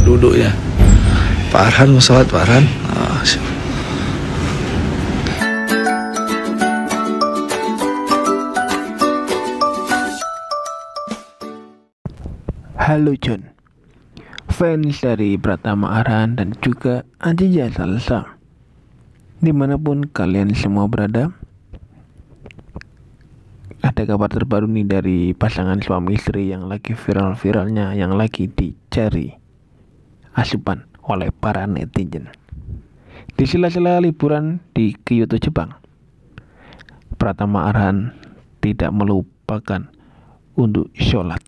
duduk ya. Pak Arhan mau sholat, Pak Arhan. Halo John, fans dari Pratama Arhan dan juga Ajija Salsa, dimanapun kalian semua berada. Ada kabar terbaru nih dari pasangan suami istri yang lagi viral-viralnya, yang lagi dicari asupan oleh para netizen. Di sela-sela liburan di Kyoto, Jepang, Pratama Arhan tidak melupakan untuk sholat,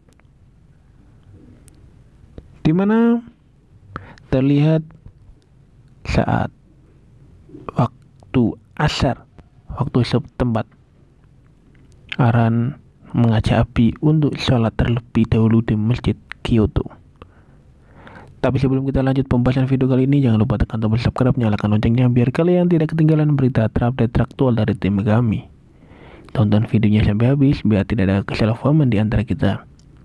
di mana terlihat saat waktu asar, waktu setempat, Arhan mengajak Abi untuk sholat terlebih dahulu di Masjid Kyoto. Tapi sebelum kita lanjut pembahasan video kali ini, jangan lupa tekan tombol subscribe, nyalakan loncengnya biar kalian tidak ketinggalan berita terupdate teraktual dari tim kami. Tonton videonya sampai habis biar tidak ada kesalahpahaman di antara kita.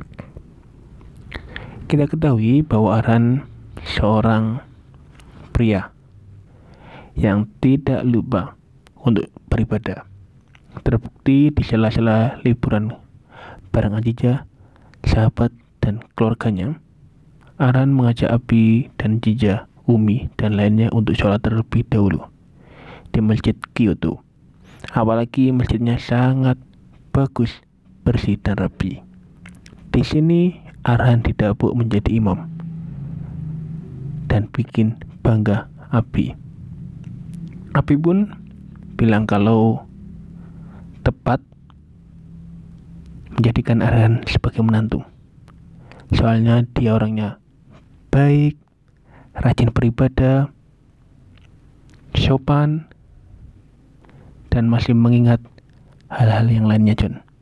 Kita ketahui bahwa Arhan seorang pria yang tidak lupa untuk beribadah. Terbukti di sela-sela liburan bareng Ajija, sahabat dan keluarganya, Arhan mengajak Abi dan Jija, Umi dan lainnya untuk sholat terlebih dahulu di Masjid Kyoto. Apalagi masjidnya sangat bagus, bersih dan rapi. Di sini Arhan didapuk menjadi imam dan bikin bangga Abi. Abi pun bilang kalau tepat menjadikan Arhan sebagai menantu. Soalnya dia orangnya baik, rajin beribadah, sopan, dan masih mengingat hal-hal yang lainnya, John.